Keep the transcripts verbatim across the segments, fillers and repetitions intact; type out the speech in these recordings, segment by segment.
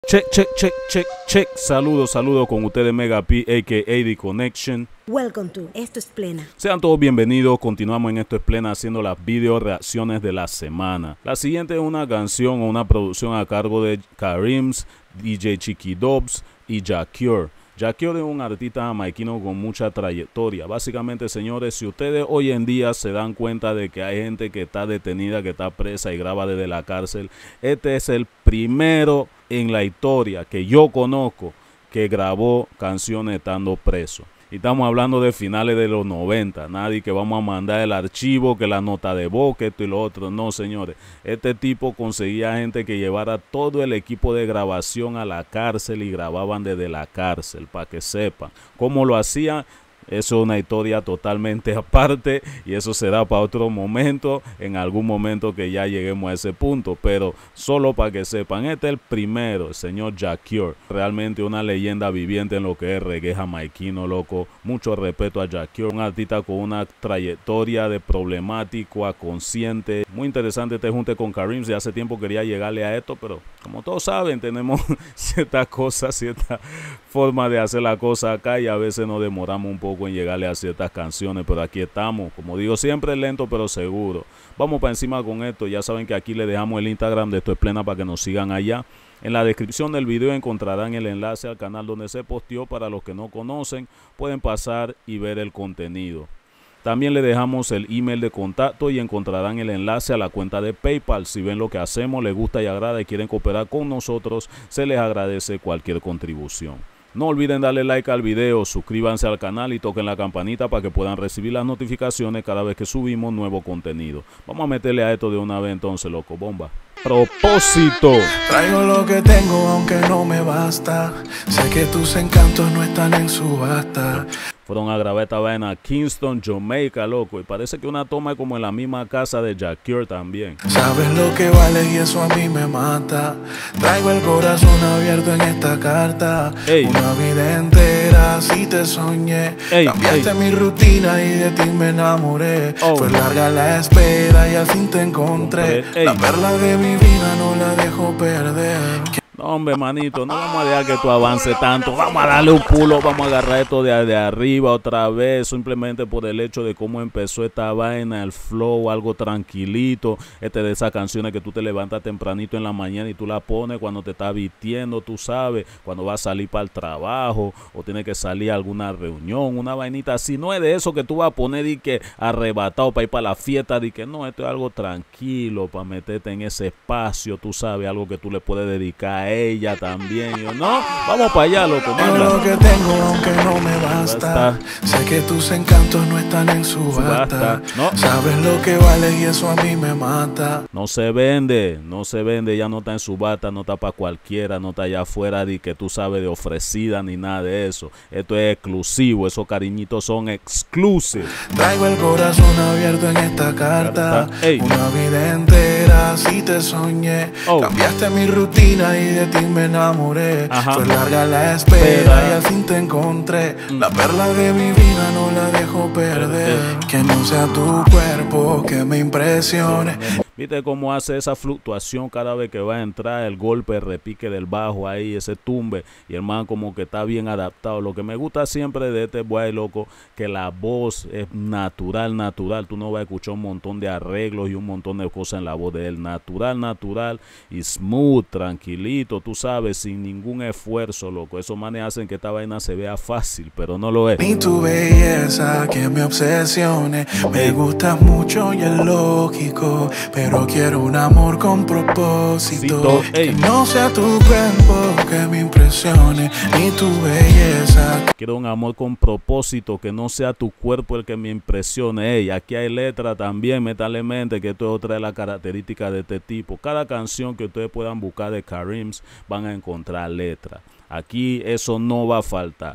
Check, check, check, check, check. Saludos, saludos con ustedes Mega P, a k a The Connection. Welcome to Esto es Plena. Sean todos bienvenidos. Continuamos en Esto es Plena haciendo las video reacciones de la semana. La siguiente es una canción o una producción a cargo de Karims, D J Chiqui Dubs y Jacure. Jacure es un artista jamaiquino con mucha trayectoria. Básicamente, señores, si ustedes hoy en día se dan cuenta de que hay gente que está detenida, que está presa y graba desde la cárcel, este es el primero en la historia que yo conozco que grabó canciones estando preso. Y estamos hablando de finales de los noventa. Nadie que vamos a mandar el archivo, que la nota de voz, que esto y lo otro. No, señores. Este tipo conseguía gente que llevara todo el equipo de grabación a la cárcel y grababan desde la cárcel, para que sepan. ¿Cómo lo hacían? Eso es una historia totalmente aparte y eso será para otro momento, en algún momento que ya lleguemos a ese punto. Pero solo para que sepan, este es el primero, el señor Jacure. Realmente una leyenda viviente en lo que es reggae jamaiquino, loco. Mucho respeto a Jacure, un artista con una trayectoria de problemático a consciente. Muy interesante este junte con Karims. Ya hace tiempo quería llegarle a esto, pero como todos saben, tenemos ciertas cosas, cierta forma de hacer la cosa acá y a veces nos demoramos un poco en llegarle a ciertas canciones, pero aquí estamos, como digo siempre, lento pero seguro. Vamos para encima con esto. Ya saben que aquí les dejamos el Instagram de Esto es Plena para que nos sigan allá. En la descripción del video encontrarán el enlace al canal donde se posteó. Para los que no conocen, pueden pasar y ver el contenido. También le dejamos el email de contacto y encontrarán el enlace a la cuenta de PayPal. Si ven lo que hacemos, les gusta y agrada y quieren cooperar con nosotros, se les agradece cualquier contribución. No olviden darle like al video, suscríbanse al canal y toquen la campanita para que puedan recibir las notificaciones cada vez que subimos nuevo contenido. Vamos a meterle a esto de una vez entonces, loco, bomba. Propósito. Traigo lo que tengo aunque no me basta. Sé que tus encantos no están en subasta. Fueron a grabar esta vaina a Kingston, Jamaica, loco. Y parece que una toma es como en la misma casa de Jacure también. Sabes lo que vale y eso a mí me mata. Traigo el corazón abierto en esta carta. Ey. Una vida entera así te soñé. Ey, Cambiaste ey. mi rutina y de ti me enamoré. Oh. Fue larga la espera y al fin te encontré. Ey. La perla de mi vida no la dejo perder. No, hombre, manito, no vamos a dejar que tú avances tanto. Vamos a darle un pulo, vamos a agarrar esto de, de arriba otra vez. Simplemente por el hecho de cómo empezó esta vaina, el flow, algo tranquilito. Este de esas canciones que tú te levantas tempranito en la mañana y tú la pones cuando te estás vistiendo, tú sabes, cuando vas a salir para el trabajo o tienes que salir a alguna reunión, una vainita así. No es de eso que tú vas a poner y que arrebatado para ir para la fiesta. Y que no, esto es algo tranquilo para meterte en ese espacio, tú sabes, algo que tú le puedes dedicar a ella también. Yo, no, vamos para allá, loco. Tengo lo que tengo aunque no me basta. Sé que tus encantos no están en subasta. No. Sabes lo que vale y eso a mí me mata. No se vende, no se vende, ya no está en subasta, no está para cualquiera, no está allá afuera de que tú sabes de ofrecida ni nada de eso. Esto es exclusivo, esos cariñitos son exclusivos. Traigo el corazón abierto en esta carta. Ey. Una vida entera así te soñé. Oh. Cambiaste mi rutina y de ti me enamoré. Ajá. Fue larga la espera Pero, y al fin te encontré. Mm. La perla de mi vida no la dejo perder. Que no sea tu cuerpo que me impresione. Viste cómo hace esa fluctuación cada vez que va a entrar, el golpe, el repique del bajo ahí, ese tumbe. Y el man como que está bien adaptado. Lo que me gusta siempre de este boy, loco, que la voz es natural, natural. Tú no vas a escuchar un montón de arreglos y un montón de cosas en la voz de él. Natural, natural y smooth, tranquilito, tú sabes, sin ningún esfuerzo, loco. Esos manes hacen que esta vaina se vea fácil, pero no lo es. Ni tu belleza que me obsesione. Me gustas mucho y es lógico, pero quiero un amor con propósito. Que no sea tu cuerpo que me impresione, ni tu belleza. Quiero un amor con propósito, que no sea tu cuerpo el que me impresione. Ey, aquí hay letra también, métale mente, que esto es otra de las características de este tipo. Cada canción que ustedes puedan buscar de Karims van a encontrar letra. Aquí eso no va a faltar.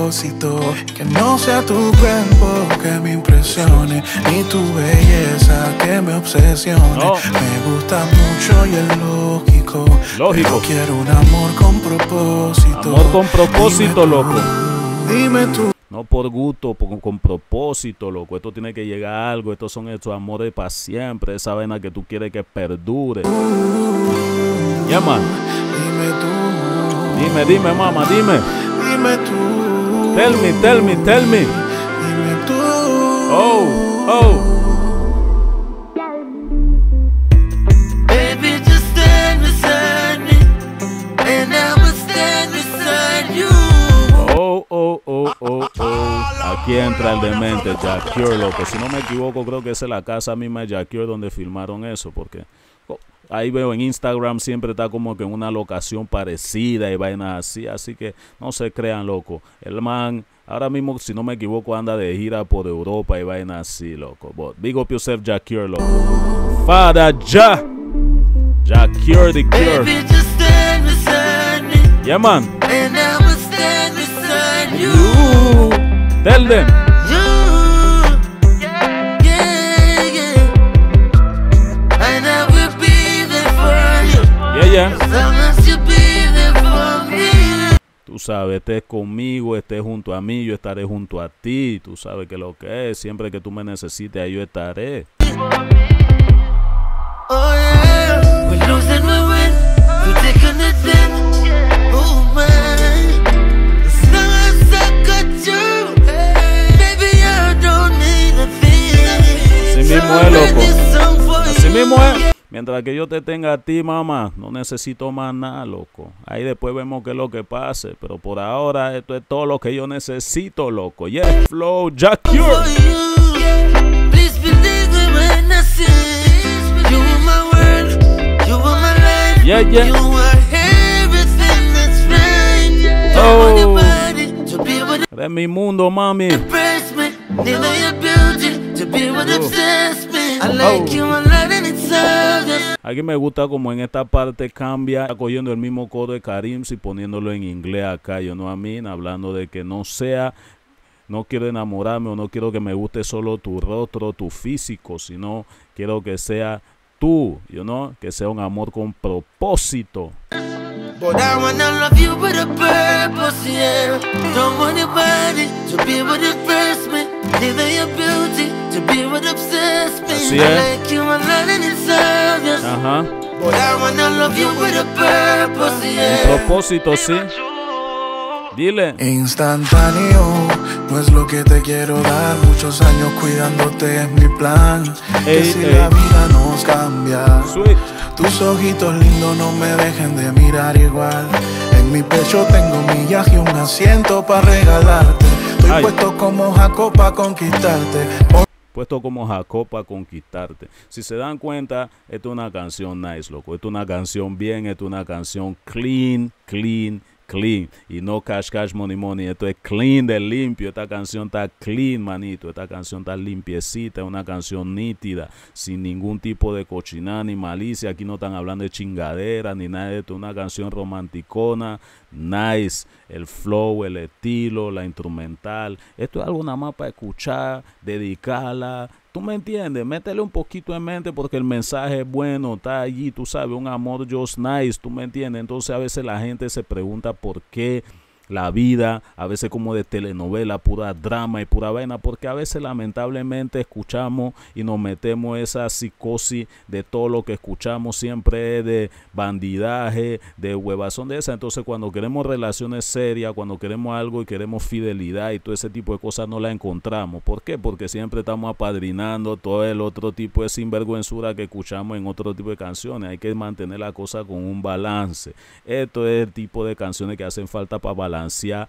Que no sea tu cuerpo que me impresione, ni tu belleza que me obsesione. No. Me gusta mucho y es lógico. Lógico. Pero quiero un amor con propósito. Amor con propósito, dime loco. Dime tú. No por gusto, por, con propósito, loco. Esto tiene que llegar a algo. Estos son estos amores para siempre. Esa vaina que tú quieres que perdure. Yeah, man. Dime tú. Dime, dime, mamá, dime. Dime tú. Tell me, tell me, tell me. Dime tú. Oh, oh. Baby, just stand beside me. And I will stand beside you. Oh, oh, oh, oh, oh. Aquí entra el demente Jah Cure, loco. Si no me equivoco, creo que esa es la casa misma de Jah Cure donde filmaron eso, porque oh, ahí veo en Instagram siempre está como que en una locación parecida y vainas así, así que no se crean, loco. El man ahora mismo, si no me equivoco, anda de gira por Europa y vainas así, loco. But big up yourself, Jah Cure, loco. Father Jah. Jah Cure the Cure. Baby, just stand beside me. Yeah, man. And I will stand beside you. You. Tell them. You. Yeah, yeah. And I will be there for you. Yeah, yeah. As long as you be there for me. Tú sabes, estés conmigo, estés junto a mí, yo estaré junto a ti. Tú sabes que lo que es, siempre que tú me necesites, ahí yo estaré. Oh yeah, we lose and we win. We take on the thing. Oh man, as long as I got you, baby, I don't need a thing. Así mismo es, loco. Así mismo es. Mientras que yo te tenga a ti, mamá, no necesito más nada, loco. Ahí después vemos qué es lo que pase. Pero por ahora, esto es todo lo que yo necesito, loco. Yeah, Flow, Jah Cure. Please believe me when I say you are my world, you are my life. Yeah, yeah. You are everything that's right. Don't Oh. want your body to be with Eres mi mundo, mami. impress me. Neither your beauty to be what Oh. obsess me. I like Oh. you a lot and it's obvious. Aquí me gusta como en esta parte cambia, cogiendo el mismo coro de Karims y poniéndolo en inglés acá, yo no a mí, hablando de que no sea, no quiero enamorarme o no quiero que me guste solo tu rostro, tu físico, sino quiero que sea tú, you know, que sea un amor con propósito. But I wanna love you with a purpose, yeah. Don't want your body to be what impress me. Neither your beauty to be what obsess me. Así I es. like you a lot and it's obvious. Ajá. But I wanna love you with a purpose, Un yeah. propósito, sí. Dile. Instantáneo, no es lo que te quiero dar. Muchos años cuidándote es mi plan. Ey, que si ey. la vida nos cambia, Sweet. tus ojitos lindos no me dejen de mirar igual. En mi pecho tengo millas y un asiento para regalarte. Estoy Ay. puesto como Jacob para conquistarte. Puesto como Jacob para conquistarte. Si se dan cuenta, esto es una canción nice, loco. Esto es una canción bien, esto es una canción clean, clean, clean. Y no cash, cash, money, money. Esto es clean de limpio. Esta canción está clean, manito. Esta canción está limpiecita. Es una canción nítida. Sin ningún tipo de cochinada ni malicia. Aquí no están hablando de chingadera ni nada de esto. Es una canción romanticona. Nice. El flow, el estilo, la instrumental. Esto es algo nada más para escuchar, dedicarla. ¿Tú me entiendes? Métele un poquito en mente porque el mensaje es bueno, está allí, tú sabes, un amor just nice, ¿tú me entiendes? Entonces a veces la gente se pregunta por qué la vida, a veces como de telenovela, pura drama y pura vaina, porque a veces lamentablemente escuchamos y nos metemos esa psicosis de todo lo que escuchamos siempre es de bandidaje, de huevazón de esa. Entonces cuando queremos relaciones serias, cuando queremos algo y queremos fidelidad y todo ese tipo de cosas no la encontramos. ¿Por qué? Porque siempre estamos apadrinando todo el otro tipo de sinvergüenzura que escuchamos en otro tipo de canciones. Hay que mantener la cosa con un balance. Esto es el tipo de canciones que hacen falta para balancear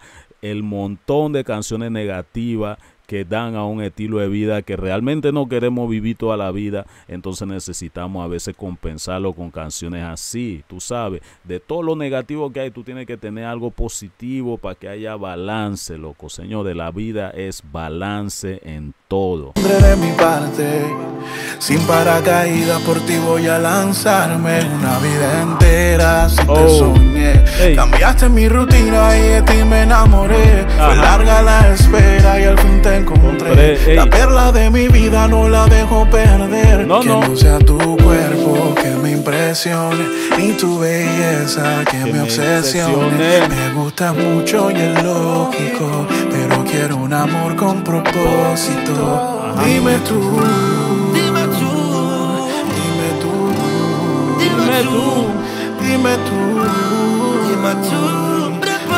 el montón de canciones negativas que dan a un estilo de vida que realmente no queremos vivir toda la vida. Entonces necesitamos a veces compensarlo con canciones así, tú sabes, de todo lo negativo que hay, tú tienes que tener algo positivo para que haya balance, loco. Señores, la vida es balance en todo. De mi parte, sin paracaídas por ti voy a lanzarme una vida entera. Si Oh. te soñé, Hey. cambiaste mi rutina y de ti me enamoré. Fue Ajá. larga la espera y al fin te encontré. Ey. La perla de mi vida no la dejo perder. No, que no. no sea tu cuerpo que me impresione, ni tu belleza que, que me obsesione. Me gustas mucho y es lógico, pero quiero un amor con propósito. Ajá. Dime tú, dime tú, dime tú, dime tú, dime tú, dime tú,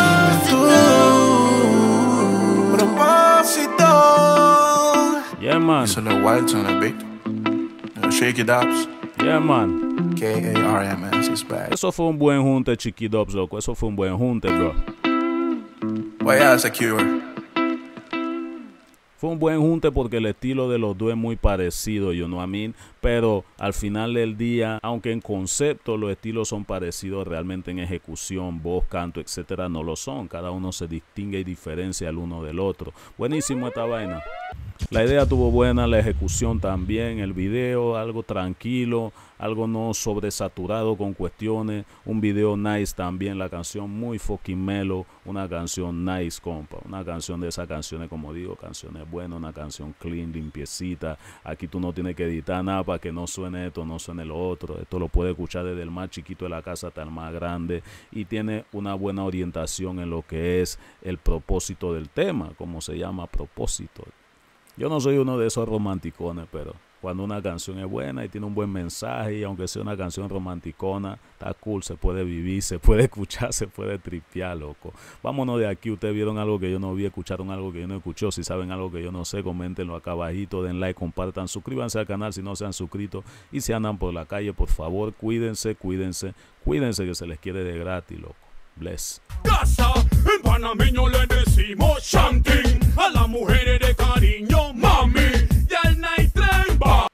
propósito, propósito. Yeah, man. It's a little wild on a big. Shaky Dobbs. Yeah, man. K A R M S is back. Eso fue un buen junte, Chiqui Dobbs, loco. Eso fue un buen junte, bro. Well, yeah, it's a cure. Fue un buen junte porque el estilo de los dos es muy parecido, you know what I mean? Pero al final del día, aunque en concepto los estilos son parecidos, realmente en ejecución, voz, canto, etcétera, no lo son. Cada uno se distingue y diferencia el uno del otro. Buenísimo esta vaina. La idea estuvo buena, la ejecución también, el video algo tranquilo, algo no sobresaturado con cuestiones, un video nice también, la canción muy fucking mellow, una canción nice, compa, una canción de esas canciones, como digo, canciones buenas, una canción clean, limpiecita. Aquí tú no tienes que editar nada para que no suene esto, no suene lo otro. Esto lo puedes escuchar desde el más chiquito de la casa hasta el más grande y tiene una buena orientación en lo que es el propósito del tema, como se llama propósito. Yo no soy uno de esos romanticones, pero cuando una canción es buena y tiene un buen mensaje, y aunque sea una canción romanticona, está cool, se puede vivir, se puede escuchar, se puede tripear, loco. Vámonos de aquí. Ustedes vieron algo que yo no vi, escucharon algo que yo no escuché. Si saben algo que yo no sé, coméntenlo acá abajito, den like, compartan, suscríbanse al canal si no se han suscrito. Y si andan por la calle, por favor, cuídense, cuídense, cuídense que se les quiere de gratis, loco. Bless. Casa, en panameño le decimos shanking, a las mujeres de cariño, mami, y al night train va.